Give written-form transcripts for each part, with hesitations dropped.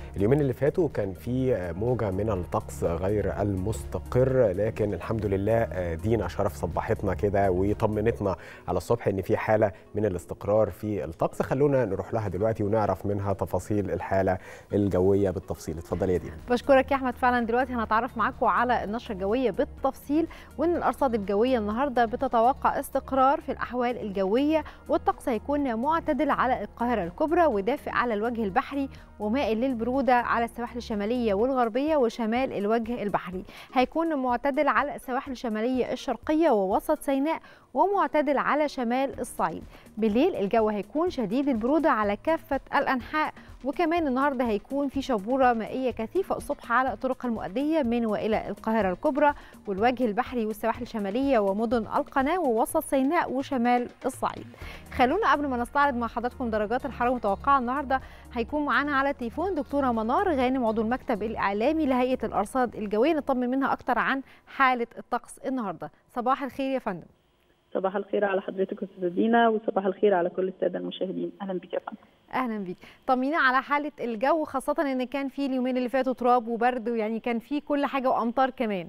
اليومين اللي فاتوا كان في موجة من الطقس غير المستقر، لكن الحمد لله دينا شرف صبحتنا كده وطمنتنا على الصبح ان في حالة من الاستقرار في الطقس. خلونا نروح لها دلوقتي ونعرف منها تفاصيل الحالة الجوية بالتفصيل. اتفضلي يا دينا. بشكرك يا احمد. فعلا دلوقتي هنتعرف معاكم على النشرة الجوية بالتفصيل، وان الارصاد الجوية النهارده بتتوقع استقرار في الاحوال الجوية، والطقس هيكون معتدل على القاهرة الكبرى ودافئ على الوجه البحري ومائل للبرودة على السواحل الشمالية والغربية وشمال الوجه البحري. هيكون معتدل على السواحل الشمالية الشرقية ووسط سيناء ومعتدل على شمال الصعيد. بالليل الجو هيكون شديد البرودة على كافة الأنحاء، وكمان النهارده هيكون في شبورة مائية كثيفة الصبح على الطرق المؤدية من وإلى القاهرة الكبرى والوجه البحري والسواحل الشمالية ومدن القناة ووسط سيناء وشمال الصعيد. خلونا قبل ما نستعرض مع حضراتكم درجات الحرارة المتوقعة النهارده، هيكون معانا على التليفون دكتورة منار غانم عضو المكتب الإعلامي لهيئة الأرصاد الجوية، نطمن منها أكتر عن حالة الطقس النهارده. صباح الخير يا فندم. صباح الخير على حضرتك استاذه دينا، وصباح الخير على كل الساده المشاهدين. اهلا بك يا فندم. اهلا بيك. طمنينا على حاله الجو، خاصه ان كان في اليومين اللي فاتوا تراب وبرد، ويعني كان في كل حاجه وامطار كمان.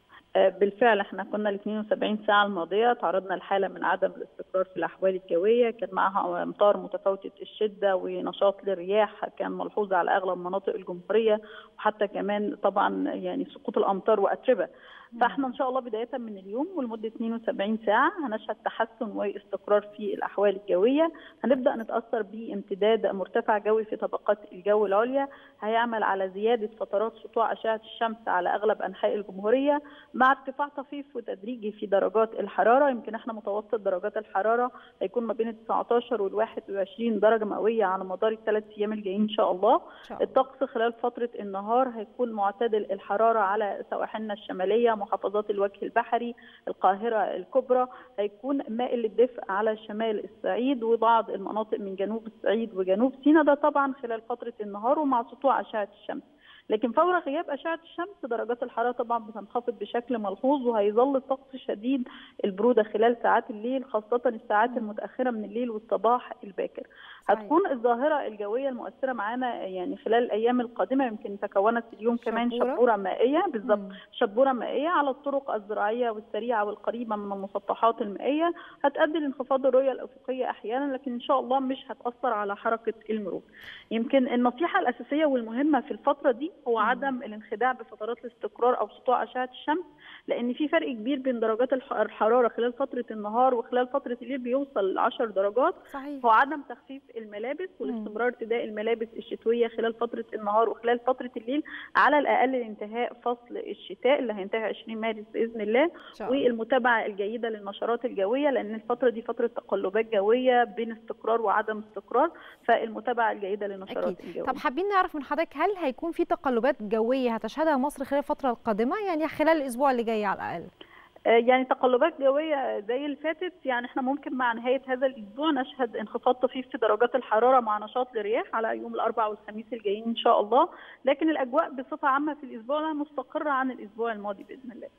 بالفعل احنا كنا ال 72 ساعه الماضيه تعرضنا لحاله من عدم الاستقرار في الاحوال الجويه، كان معها امطار متفاوته الشده ونشاط للرياح كان ملحوظ على اغلب مناطق الجمهوريه، وحتى كمان طبعا يعني سقوط الامطار واتربه. فاحنا ان شاء الله بدايه من اليوم ولمده 72 ساعه هنشهد تحسن واستقرار في الاحوال الجويه. هنبدا نتاثر بامتداد مرتفع جوي في طبقات الجو العليا، هيعمل على زياده فترات سطوع اشعه الشمس على اغلب انحاء الجمهوريه، مع ارتفاع طفيف وتدريجي في درجات الحراره. يمكن احنا متوسط درجات الحراره هيكون ما بين 19 وال 21 درجه مئويه على مدار الثلاث ايام الجايين ان شاء الله. الطقس خلال فتره النهار هيكون معتدل الحراره على سواحلنا الشماليه، محافظات الوجه البحري، القاهرة الكبرى، هيكون مائل للدفء على شمال الصعيد وبعض المناطق من جنوب الصعيد وجنوب سيناء، ده طبعا خلال فترة النهار ومع سطوع أشعة الشمس. لكن فور غياب أشعة الشمس درجات الحرارة طبعا بتنخفض بشكل ملحوظ، وهيظل الطقس شديد البرودة خلال ساعات الليل، خاصة الساعات المتأخرة من الليل والصباح الباكر. هتكون الظاهرة الجوية المؤثرة معانا يعني خلال الأيام القادمة، يمكن تكونت اليوم كمان شبورة مائية، بالضبط شبورة مائية على الطرق الزراعية والسريعة والقريبة من المسطحات المائية، هتؤدي لانخفاض الرؤية الأفقية أحيانا، لكن إن شاء الله مش هتأثر على حركة المرور. يمكن النصيحة الأساسية والمهمة في الفترة دي هو عدم الانخداع بفترات الاستقرار أو سطوع أشعة الشمس، لأن في فرق كبير بين درجات الحرارة خلال فترة النهار وخلال فترة الليل بيوصل ل 10 درجات. صحيح. هو عدم تخفيف الملابس والاستمرار ارتداء الملابس الشتوية خلال فترة النهار وخلال فترة الليل، على الأقل لانتهاء فصل الشتاء اللي هينتهي 20 مارس بإذن الله، والمتابعة الجيدة للنشرات الجوية، لأن الفترة دي فترة تقلبات جوية بين استقرار وعدم استقرار، فالمتابعة الجيدة للنشرات الجوية. طب حابين نعرف من حضرتك، هل هيكون في تقلبات جوية هتشهدها مصر خلال الفترة القادمة، يعني خلال الأسبوع اللي جاي على الأقل؟ يعني تقلبات جويه زي اللي فاتت، يعني احنا ممكن مع نهايه هذا الاسبوع نشهد انخفاض طفيف في درجات الحراره مع نشاط للرياح على يوم الاربعاء والخميس الجايين ان شاء الله، لكن الاجواء بصفه عامه في الاسبوع ده مستقره عن الاسبوع الماضي باذن الله.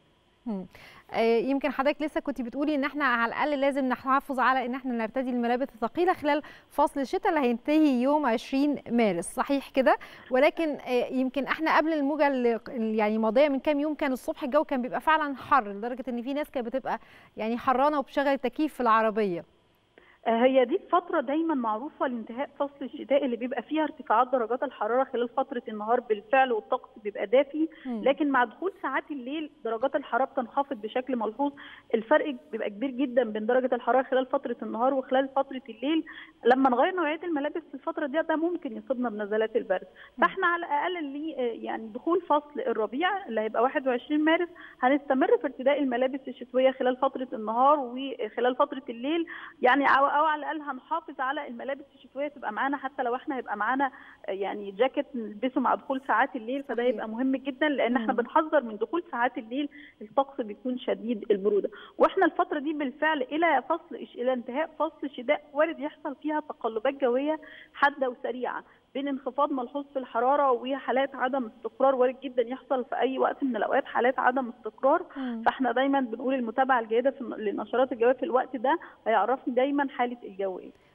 يمكن حضرتك لسه كنت بتقولي ان احنا على الاقل لازم نحافظ على ان احنا نرتدي الملابس الثقيله خلال فصل الشتاء اللي هينتهي يوم 20 مارس، صحيح كده؟ ولكن يمكن احنا قبل الموجه اللي يعني ماضيه من كام يوم كان الصبح الجو كان بيبقى فعلا حر، لدرجه ان في ناس كانت بتبقى يعني حرانه وبتشغل التكييف في العربيه. هي دي فترة دايما معروفة لانتهاء فصل الشتاء اللي بيبقى فيها ارتفاعات درجات الحرارة خلال فترة النهار بالفعل، والطقس بيبقى دافي، لكن مع دخول ساعات الليل درجات الحرارة بتنخفض بشكل ملحوظ. الفرق بيبقى كبير جدا بين درجة الحرارة خلال فترة النهار وخلال فترة الليل. لما نغير نوعية الملابس في الفترة دي ده ممكن يصيبنا بنزلات البرد. فاحنا على الأقل يعني دخول فصل الربيع اللي هيبقى 21 مارس هنستمر في ارتداء الملابس الشتوية خلال فترة النهار وخلال فترة الليل، يعني او على الاقل هنحافظ على الملابس الشتويه تبقى معانا، حتى لو احنا هيبقى معانا يعني جاكيت نلبسه مع دخول ساعات الليل، فده هيبقى مهم جدا، لان احنا بنحذر من دخول ساعات الليل الطقس بيكون شديد البروده. واحنا الفتره دي بالفعل الى انتهاء فصل الشتاء وارد يحصل فيها تقلبات جويه حاده وسريعه، بين انخفاض ملحوظ في الحراره وحالات عدم استقرار، وارد جدا يحصل في اي وقت من الاوقات حالات عدم استقرار. فاحنا دايما بنقول المتابعه الجيده للنشرات الجويه في الوقت ده هيعرفني دايما حاله الجو ايه.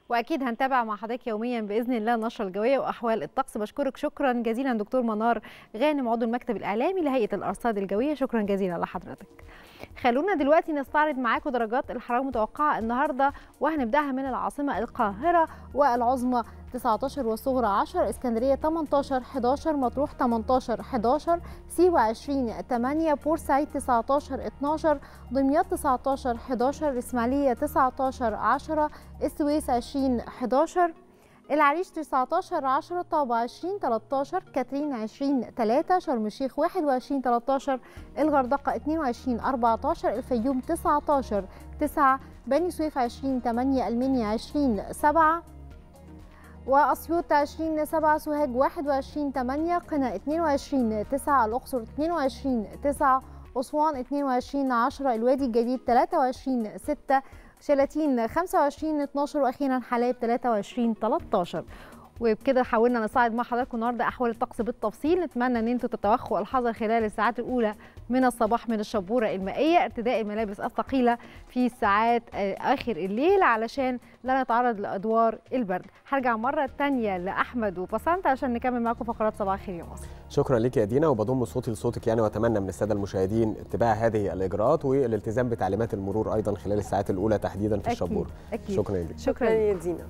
واكيد هنتابع مع حضرتك يوميا باذن الله النشره الجويه واحوال الطقس. بشكرك شكرا جزيلا دكتور منار غانم عضو المكتب الاعلامي لهيئه الارصاد الجويه، شكرا جزيلا لحضرتك. خلونا دلوقتي نستعرض معاكم درجات الحراره المتوقعه النهارده، وهنبداها من العاصمه القاهره والعظمى 19 والصغرى 10، اسكندريه 18 11، مطروح 18 11، سيوه 20 8، بورسعيد 19 12، دمياط 19 11، الاسماعيليه 19 10، السويس 20 11، العريش 19 10، طابة 20 13، كاترين 20 3، شرم الشيخ 21 13، الغردقة 22 14، الفيوم 19 9، بني سويف 20 8، المنيا 20 7، وأسيوط 20 7، سوهاج 21 8، قنا 22 9، الأقصر 22 9، أسوان 22 10، الوادي الجديد 23 6، شلاتين 25 12، واخيرا حلايب 23 13. وبكده حاولنا نصعد مع حضراتكم النهارده احوال الطقس بالتفصيل. نتمنى ان انتم تتوخوا الحذر خلال الساعات الاولى من الصباح من الشبوره المائيه، ارتداء الملابس الثقيله في ساعات اخر الليل علشان لا نتعرض لادوار البرد. هرجع مره ثانيه لاحمد وبسنت عشان نكمل معاكم فقرات صباح الخير يا مصر. شكرا لك يا دينا، وبضم صوتي لصوتك يعني، واتمنى من الساده المشاهدين اتباع هذه الاجراءات والالتزام بتعليمات المرور ايضا خلال الساعات الاولى تحديدا في الشبوره. أكيد. شكرا لك. شكرا يا دينا.